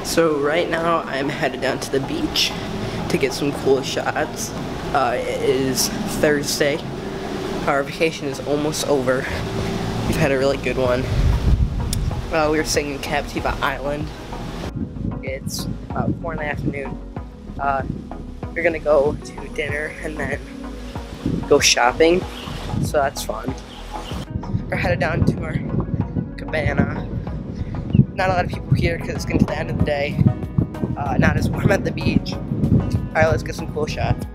So right now I'm headed down to the beach to get some cool shots. It is Thursday. Our vacation is almost over. We've had a really good one. We were staying in Captiva Island. It's about 4 in the afternoon. We're gonna go to dinner and then go shopping, so that's fun. We're headed down to our cabana. Not a lot of people here because it's getting to the end of the day. Not as warm at the beach. Alright, let's get some cool shots.